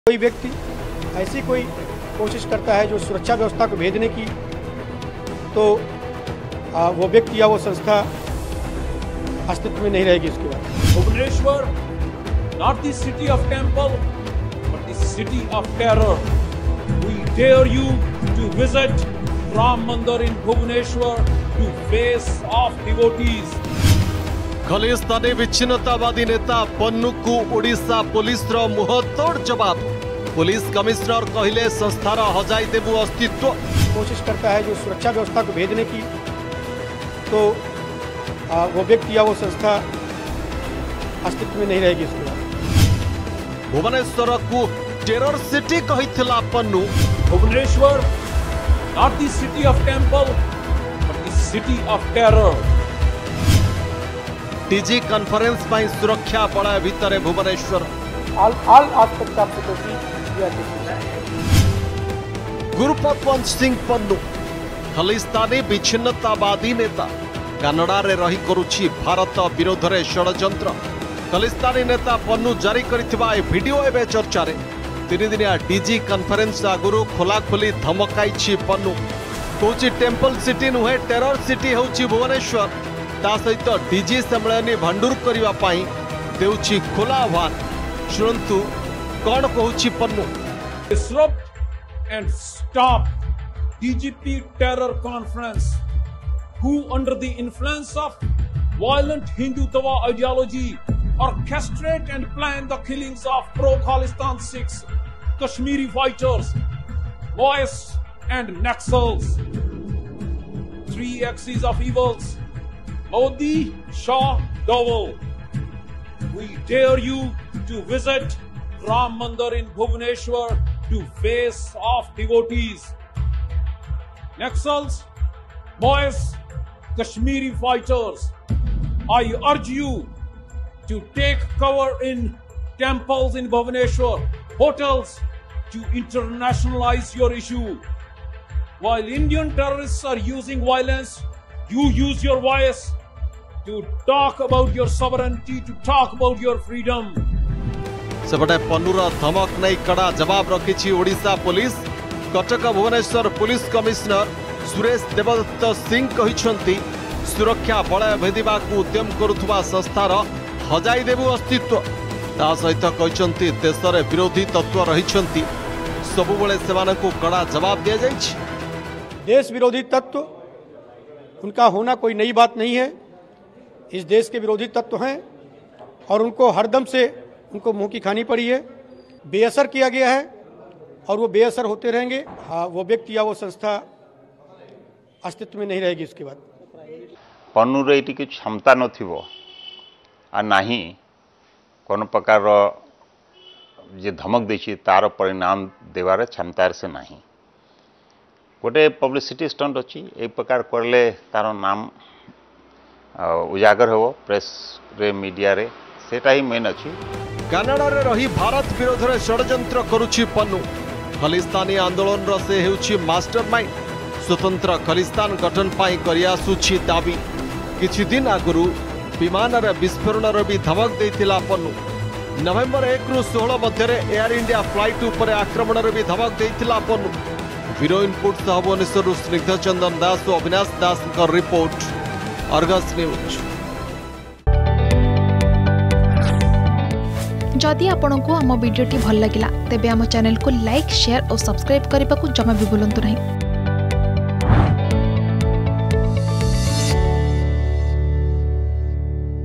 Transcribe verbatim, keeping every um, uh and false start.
कोई व्यक्ति ऐसी कोई कोशिश करता है जो सुरक्षा व्यवस्था को भेदने की, तो आ, वो व्यक्ति या वो संस्था अस्तित्व में नहीं रहेगी इसके बाद। Bhubaneswar, not the city of temple, but the city of terror. We dare you to visit Ram Mandir in Bhubaneswar to face off devotees. Khalistani विच्छिन्नतावादी नेता पन्नू को ओडिशा पुलिस रो मुहतोड़ जवाब। पुलिस कमिश्नर कहले संस्थार हजाई देबु अस्तित्व। कोशिश करता है जो सुरक्षा व्यवस्था को भेदने की, तो आ, वो व्यक्ति या वो संस्था अस्तित्व में नहीं रहेगी इसके बाद। भुवनेश्वर को टेरर सिटी कहिथिला Pannu. Bhubaneswar, not the city of temple, but the city of terror. TG conference में सुरक्षा बलय भितर Bhubaneswar. All all aspects of security we are taking. Gurpatwant Singh Pannu Khalistani विच्छिन्नतावादी नेता कानाडा रे रही करुछि भारत विरोध रे षड्यंत्र। खालिस्तानी नेता पन्नू जारी करिथिबा ए वीडियो एबे चर्चा रे। तीन दिनिया टीजी कॉन्फ्रेंस आगुरु खोलाखोली धमकाइछि पन्नू। कहूछि टेम्पल सिटी नुहे टेरर सिटी होछि भुवनेश्वर। ता सहित डीजी सम्मेलन भांडुर करिवा पाई देउछि खोला आह्वान। शुणन्तु कौन कहूछि Pannu. Disrupt and stop D G P terror conference, who under the influence of violent Hindutva ideology orchestrate and plan the killings of pro-Khalistan Sikhs, Kashmiri fighters, Maoists and Naxals. Three axes of evils. Modi, Shah, Dawal. We dare you to visit Ram Mandir in Bhubaneswar to face off devotees. Naxals, Maoists, Kashmiri fighters, I urge you to take cover in temples in Bhubaneswar, hotels, to internationalize your issue. While Indian terrorists are using violence, you use your voice to talk about your sovereignty, to talk about your freedom. सेपटे पन्नूर धमक नहीं कड़ा जवाब रखी Odisha police. Cuttack Bhubaneswar police commissioner Suresh Devdutt Singh कहिसंती सुरक्षा बलय भेदिबा को उद्यम करुथुबा संस्थार हजाई देबु अस्तित्व। ता सहित कहिसंती देश रे विरोधी तत्व रहिसंती, सबुबेले सेमानकु कड़ा जवाब दिया जाइछि। देश विरोधी तत्व उनका होना कोई नई बात नहीं है। इस देश के विरोधी तत्व हैं और उनको हरदम से उनको मुंह की खानी पड़ी है, बेअसर किया गया है और वो बेअसर होते रहेंगे। हाँ, वो व्यक्ति या वो संस्था अस्तित्व में नहीं रहेगी इसके बाद। पन्नू रे इटी किछ क्षमता नथिबो आ नाही कोन प्रकार जे धमक देछि तार परिणाम देवार क्षमता से नाही। गोटे पब्लिसिटी स्टंट अछि, ए प्रकार करले तार नाम उजागर हो प्रेस रे मीडिया रे, सेटा ही मेन अछि। कानाडा रे रही भारत विरोध रे षड्यंत्र करुछि पन्नू। खालिस्तानी आंदोलन रो से हेउछि मास्टरमाइंड। स्वतंत्र खालिस्तान गठन पाई करिया सुछि दाबी। किछि दिन आगुरु विमान रे विस्फोरण रो भी धमक देथिला पन्नू। नवेम्बर एक रु सोलह मध्य रे एयर इंडिया फ्लाइट ऊपर आक्रमण रे भी धमक देथिला पन्नू। ब्यूरो इनपुट सह भुवनेश्वर स्निग्ध चंदन दास और अविनाश दास का रिपोर्ट, अर्गस न्यूज। जदि आपंक आम भिडी भल लगा तेब आम चैनल को लाइक, शेयर और सब्सक्राइब करने को जमा भी भूलु नहीं।